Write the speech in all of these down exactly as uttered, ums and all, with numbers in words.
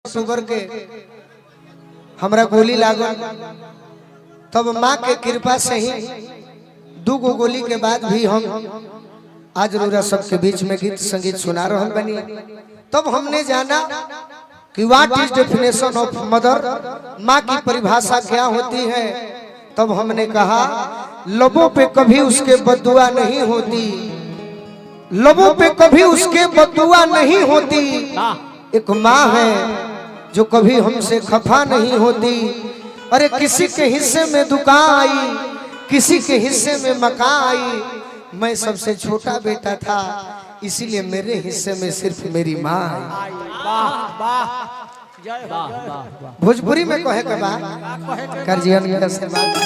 अक्टूबर के हमरा गोली लागल, तब माँ के कृपा से ही दो गो गोली के बाद भी हम आज रोरा सबके बीच में गीत संगीत सुना रहे बनी। तब हमने जाना कि what is definition of mother, माँ की परिभाषा क्या होती है। तब हमने कहा लबों पे कभी उसके बददुआ नहीं होती, लबों पे कभी उसके बददुआ नहीं होती। एक माँ है जो कभी हमसे खफा नहीं होती। अरे किसी के हिस्से में दुकान आई, किसी के हिस्से में मकान आई, मैं सबसे छोटा बेटा था, इसीलिए मेरे हिस्से में सिर्फ मेरी माँ आई। भोजपुरी में कहे के बाद कर जीवन से बात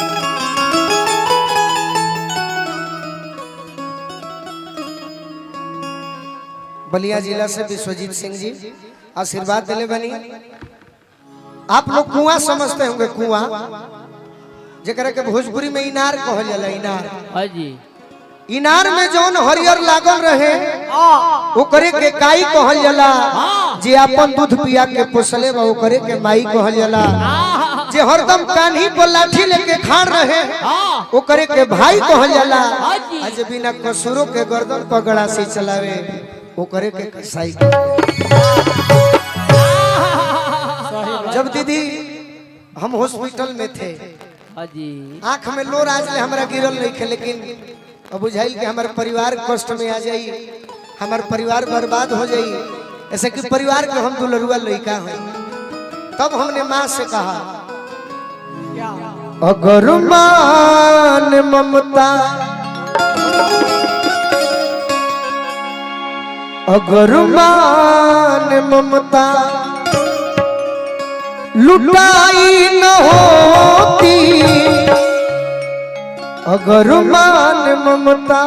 बलिया जिला से विश्वजीत सिंह जी आशीर्वाद दिले बनी। आप लोग कुआं समझते होंगे, कुआं जेकरा के भोजपुरी में इनार कहल जाला। इनार हां जी, इनार में जौन हरियर लागल रहे ओकरे के काई कहल जाला। जे अपन दूध पिया के पोसले बा ओकरे के माई कहल जाला। जे हरदम कान्ही पर लाठी लेके खाड़ रहे ओकरे के भाई कहल जाला। आज बिना कसूरों के गर्दन पगड़ा से चलावे ओकरे के कसाई। जब दीदी हम हॉस्पिटल में थे, आंख में लोर आज ले हमारा गिरल नहीं थे, लेकिन अब बुझाइल कि हमारे परिवार कष्ट में आ जाई, हमारे परिवार बर्बाद हो जाई, ऐसे कि परिवार के हम दुलरुआ लड़का हैं। तब हमने माँ से कहा अगर मान ममता, अगर मान ममता लुटाई न होती, अगर मान ममता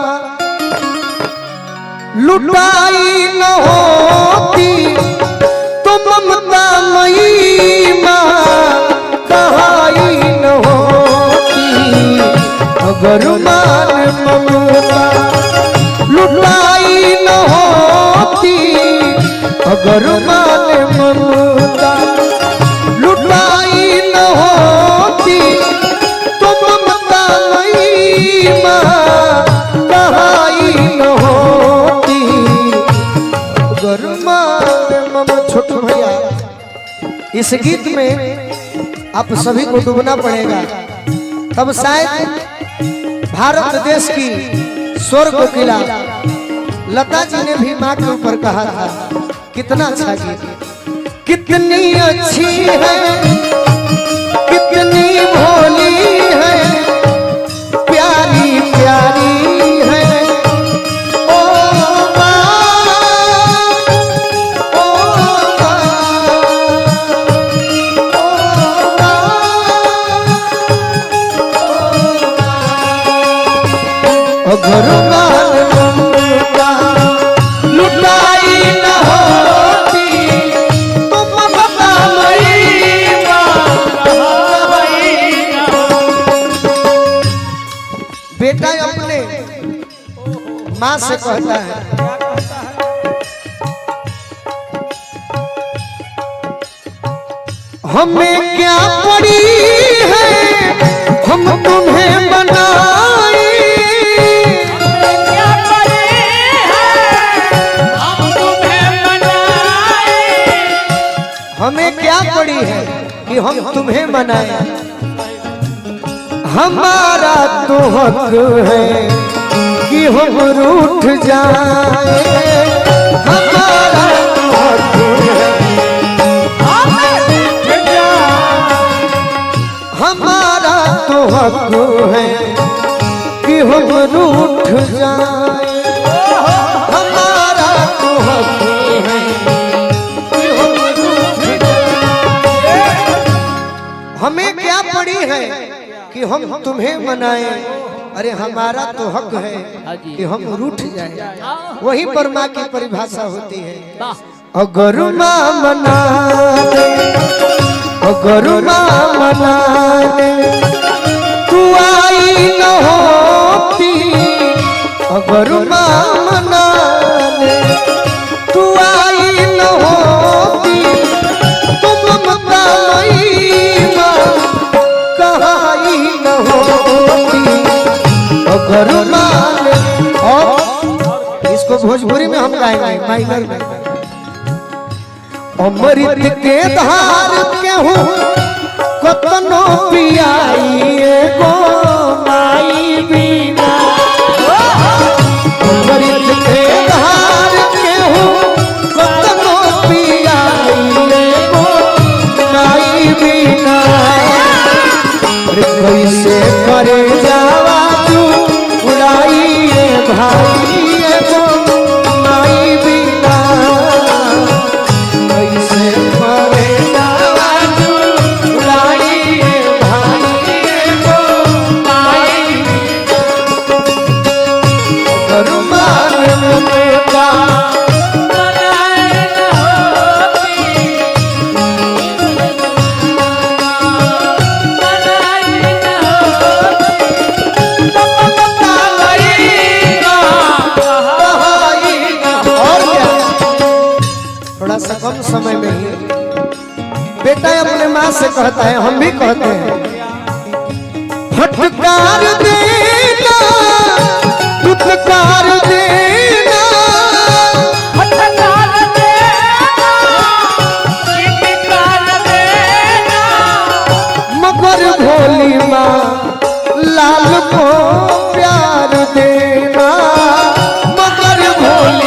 लुटाई न होती, तो ममता मई माँ कहाई न होती। अगर मान ममता लुटाई न होती, अगर मान ममता लुटाई न होती, तो ममता मई माँ कहाई न होती। अगर मान मम छोटू भैया, इस गीत में आप सभी को डूबना पड़ेगा, तब शायद भारत देश की स्वर्ग कोकिला लता जी ने भी माँ के ऊपर कहा था। कितना अच्छा गीत, कितनी अच्छी है, कितनी भोली है, प्यारी प्यारी है ओ माँ, ओ माँ, ओ माँ। अगर मान ममता लुटाई न होती, तो ममता मई माँ कहाई न होती। बेटा अपने माँ से कहता है हमें क्या पड़ी है हम तुम्हें बनाए, हमें क्या पड़ी है कि हम तुम्हें मनाए। हमारा तो हक है कि हम रूठ जाए, हमारा तो हक है हम रूठ जाए, हमारा तो हक है कि हम रूठ जाए, हमारा तो हक है। हमें क्या पड़ी है कि हम तुम्हें मनाएं, अरे हमारा तो हक है कि हम रूठ जाएं। वही पर माँ की परिभाषा होती है। अगर माँ मना दे, अगर माँ मना दे, तू आई न होती, अगर माँ मना दे, तू आई न होती, तो फाइनल में अमृत के धार केहू कतनो पियाई गो माई बिना अमृत के धार केहू कतनो पियाई गो माई बिना कैसे करे जावा तू उड़ाई भाई गो माई बिना कैसे करे जावा तू उड़ाई भाई गो माई करुमान ममता सा कम समय में ही बेटा अपने माँ से कहता है, हम भी कहते हैं फटकार देना फटकार देना फटकार देना फटकार देना मगर भोली माँ लाल को प्यार देना मगर भोली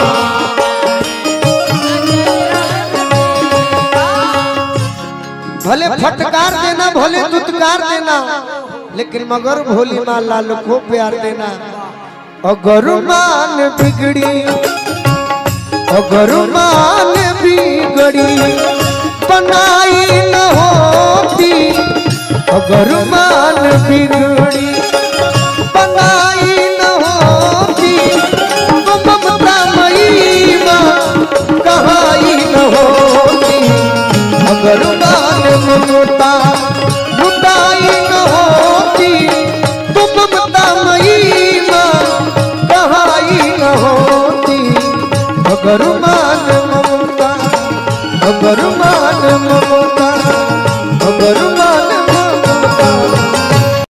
भले फटकार देना भले दुत्कार देना लेकिन मगर भोली माँ लाल को प्यार देना। अगर मान बिगड़ी अगर मान बिगड़ी बनाई न होती अगर मान बिगड़ी बनाई न होती तो ममता मई माँ कहाई न होती अगर ममता लुटाई न होती तो ममता मई माँ कहाई न होती अगर मान ममता अगर मान ममता अगर मान